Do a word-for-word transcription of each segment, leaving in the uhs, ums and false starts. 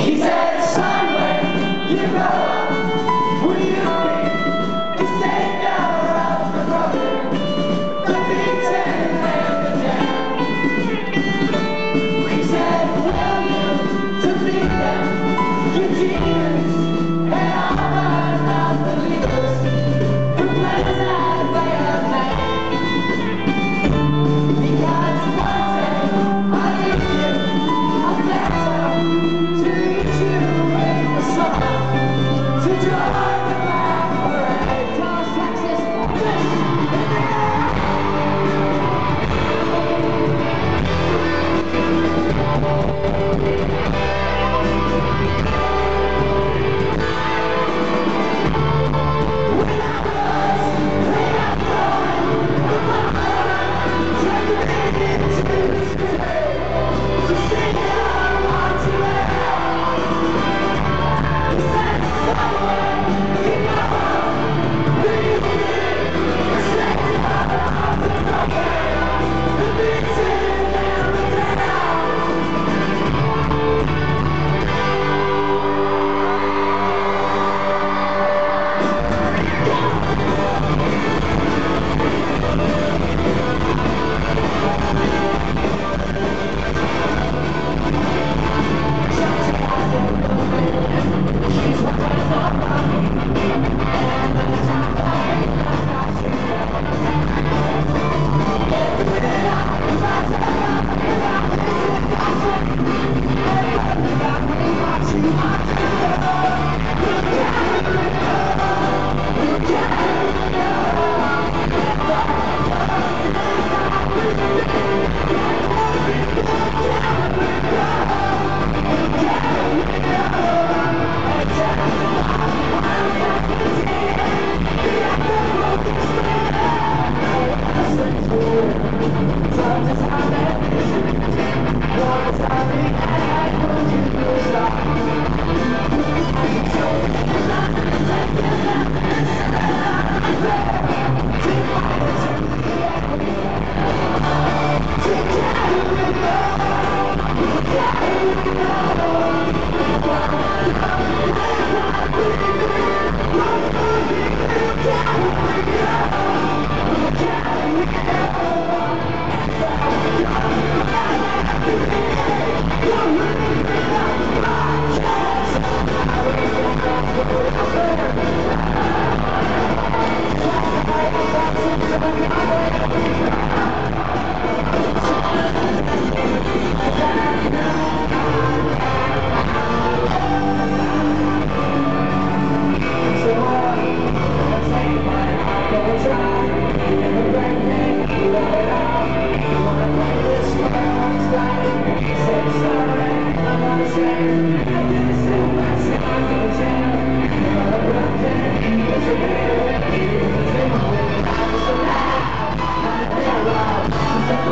He said, son, when you grow up, will you be the savior of the broken, the beaten and the down? He said, will you defeat them, your demons, and all the non-believers who plans that way of life? Because one day I'll give you a letter to lead you in the summer to join the Black Parade. Dallas, Texas,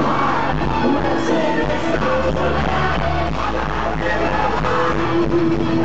Thank you.